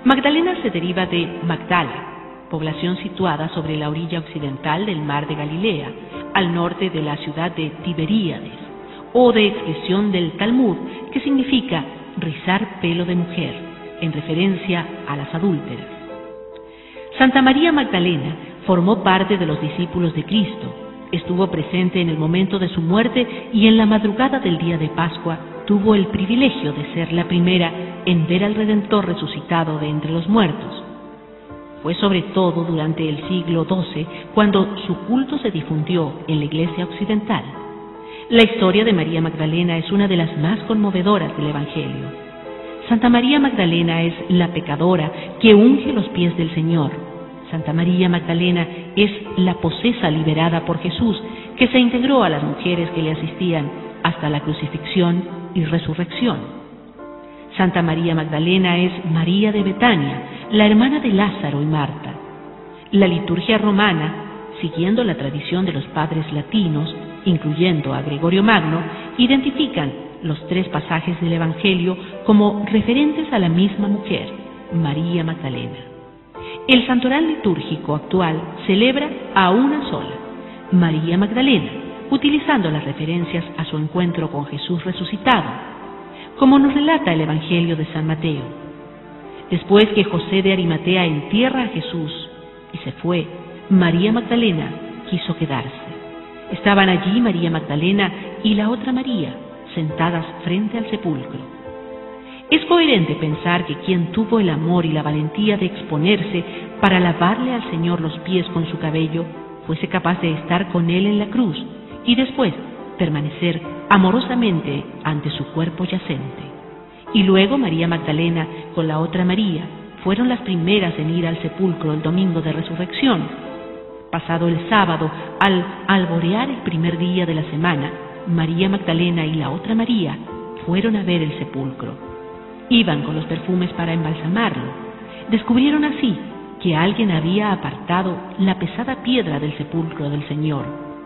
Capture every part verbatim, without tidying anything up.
Magdalena se deriva de Magdala, población situada sobre la orilla occidental del mar de Galilea, al norte de la ciudad de Tiberíades, o de expresión del Talmud que significa rizar pelo de mujer, en referencia a las adúlteras. Santa María Magdalena formó parte de los discípulos de Cristo, estuvo presente en el momento de su muerte y en la madrugada del día de Pascua tuvo el privilegio de ser la primera en ver al Redentor resucitado de entre los muertos. Fue sobre todo durante el siglo doce cuando su culto se difundió en la Iglesia occidental. La historia de María Magdalena es una de las más conmovedoras del Evangelio. Santa María Magdalena es la pecadora que unge los pies del Señor. Santa María Magdalena es la posesa liberada por Jesús, que se integró a las mujeres que le asistían hasta la crucifixión y resurrección. Santa María Magdalena es María de Betania, la hermana de Lázaro y Marta. La liturgia romana, siguiendo la tradición de los padres latinos, incluyendo a Gregorio Magno, identifican los tres pasajes del Evangelio como referentes a la misma mujer, María Magdalena. El santoral litúrgico actual celebra a una sola, María Magdalena, utilizando las referencias a su encuentro con Jesús resucitado, como nos relata el Evangelio de San Mateo. Después que José de Arimatea entierra a Jesús y se fue, María Magdalena quiso quedarse. Estaban allí María Magdalena y la otra María, sentadas frente al sepulcro. Es coherente pensar que quien tuvo el amor y la valentía de exponerse para lavarle al Señor los pies con su cabello, fuese capaz de estar con Él en la cruz y después permanecer amorosamente ante su cuerpo yacente. Y luego María Magdalena con la otra María fueron las primeras en ir al sepulcro el domingo de resurrección. Pasado el sábado, al alborear el primer día de la semana, María Magdalena y la otra María fueron a ver el sepulcro. Iban con los perfumes para embalsamarlo. Descubrieron así que alguien había apartado la pesada piedra del sepulcro del Señor.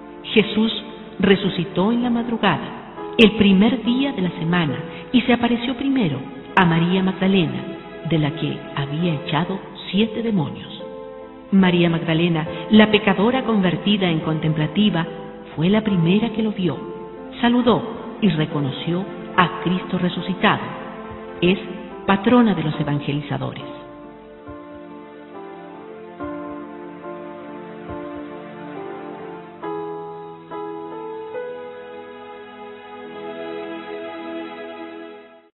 Jesús resucitó en la madrugada, el primer día de la semana, y se apareció primero a María Magdalena, de la que había echado siete demonios. María Magdalena, la pecadora convertida en contemplativa, fue la primera que lo vio, saludó y reconoció a Cristo resucitado. Es patrona de los evangelizadores.